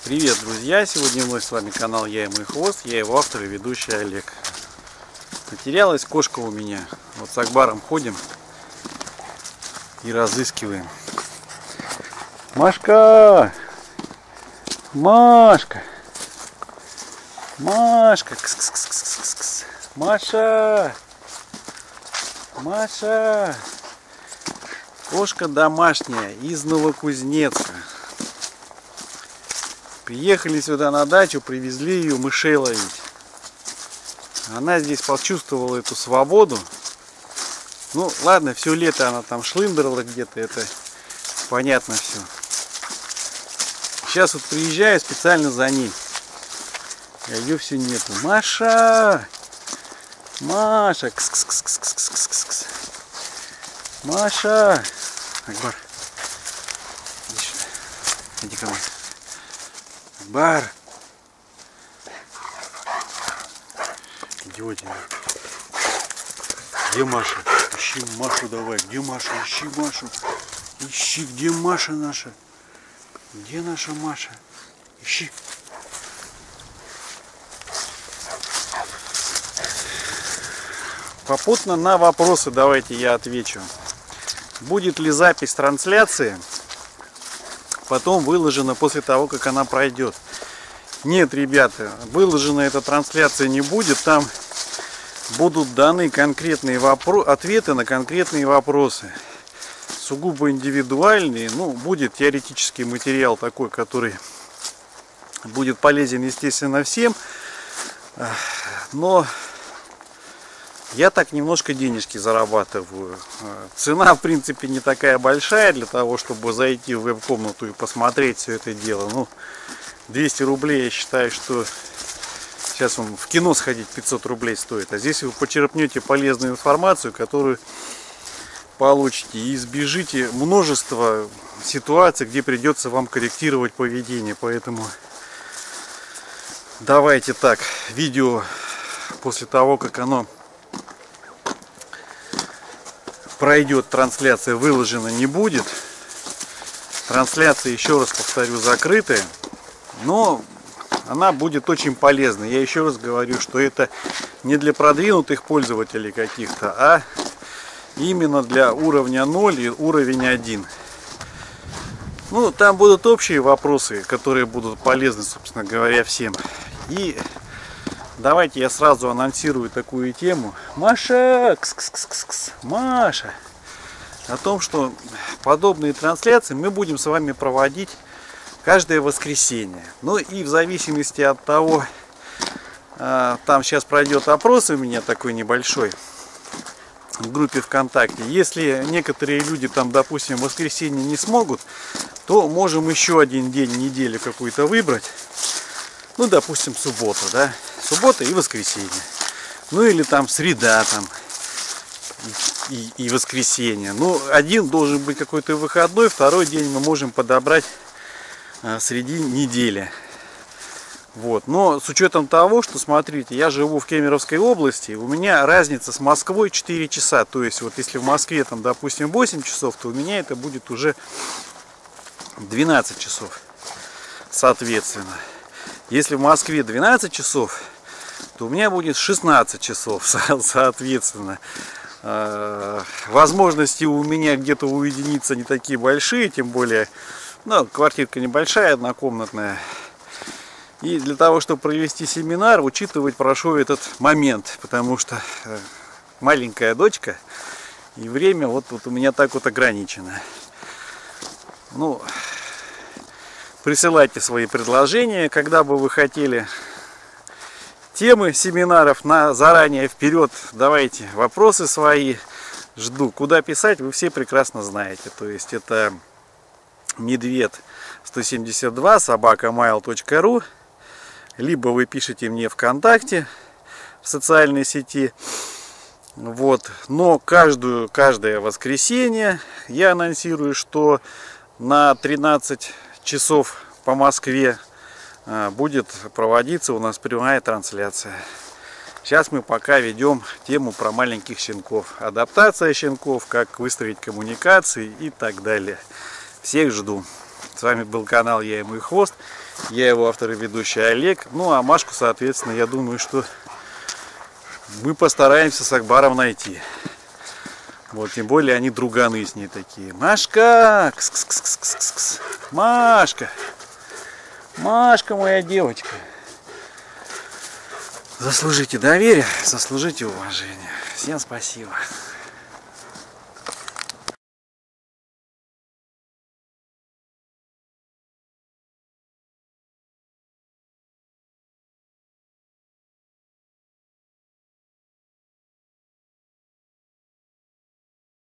Привет, друзья! Сегодня вновь с вами канал Я и мой хвост. Я его автор и ведущий Олег. Потерялась кошка у меня. Вот с Акбаром ходим и разыскиваем. Машка! Машка! Машка! Кс-кс-кс-кс-кс. Маша! Маша! Кошка домашняя из Новокузнецка. Приехали сюда на дачу, привезли ее мышей ловить. Она здесь почувствовала эту свободу. Ну ладно, все лето она там шлындерла где-то, это понятно все. Сейчас вот приезжаю специально за ней. А ее все нету. Маша! Маша! Кс-кс-кс-кс-кс-кс-кс. Маша! Акбар! Иди сюда. Иди ко мне. Бар. Идиотина. Где Маша? Ищи Машу давай. Где Маша? Ищи Машу. Ищи, где Маша наша? Где наша Маша? Ищи. Попутно на вопросы давайте я отвечу. Будет ли запись трансляции потом выложена после того, как она пройдет? Нет, ребята, выложена эта трансляция не будет. Там будут даны конкретные ответы на конкретные вопросы, сугубо индивидуальные. Ну, будет теоретический материал такой, который будет полезен, естественно, всем. Но я так немножко денежки зарабатываю. Цена, в принципе, не такая большая для того, чтобы зайти в веб-комнату и посмотреть все это дело. Ну, 200 рублей, я считаю, что сейчас вам в кино сходить 500 рублей стоит. А здесь вы почерпнете полезную информацию, которую получите, и избежите множества ситуаций, где придется вам корректировать поведение. Поэтому давайте так, видео после того, как оно пройдет, трансляция выложена не будет. Трансляция, еще раз повторю, закрытая, но она будет очень полезной. Я еще раз говорю, что это не для продвинутых пользователей каких-то, а именно для уровня 0 и уровень 1. Ну, там будут общие вопросы, которые будут полезны, собственно говоря, всем. И давайте я сразу анонсирую такую тему. Маша! Кс-кс-кс-кс. Маша! О том, что подобные трансляции мы будем с вами проводить каждое воскресенье. Ну и в зависимости от того, там сейчас пройдет опрос у меня такой небольшой в группе ВКонтакте. Если некоторые люди там, допустим, в воскресенье не смогут, то можем еще один день недели какой-то выбрать. Ну, допустим, субботу, да? Суббота и воскресенье. Ну или там среда там и воскресенье. Ну, один должен быть какой-то выходной, второй день мы можем подобрать среди недели. Вот. Но с учетом того, что, смотрите, я живу в Кемеровской области, у меня разница с Москвой 4 часа. То есть, вот если в Москве там, допустим, 8 часов, то у меня это будет уже 12 часов, соответственно. Если в Москве 12 часов, то у меня будет 16 часов, соответственно. Возможности у меня где-то уединиться не такие большие, тем более, ну, квартирка небольшая, однокомнатная. И для того, чтобы провести семинар, учитывать прошу этот момент, потому что маленькая дочка, и время вот у меня так вот ограничено. Ну, присылайте свои предложения, когда бы вы хотели темы семинаров заранее вперед. Давайте вопросы свои, жду. Куда писать, вы все прекрасно знаете. То есть это медведь 172 @mail.ru, либо вы пишете мне ВКонтакте в социальной сети. Вот. Но каждое воскресенье я анонсирую, что на 13 часов по Москве будет проводиться у нас прямая трансляция. Сейчас мы пока ведем тему про маленьких щенков. Адаптация щенков, как выстроить коммуникации и так далее. Всех жду. С С вами был канал Я и мой хвост. Я его автор и ведущий Олег. Ну а Машку, соответственно, я думаю, что мы постараемся с Акбаром найти. Вот, тем более они друганы с ней такие. Машка! Кс-кс-кс-кс-кс-кс. Машка! Машка, моя девочка! Заслужите доверие, заслужите уважение. Всем спасибо.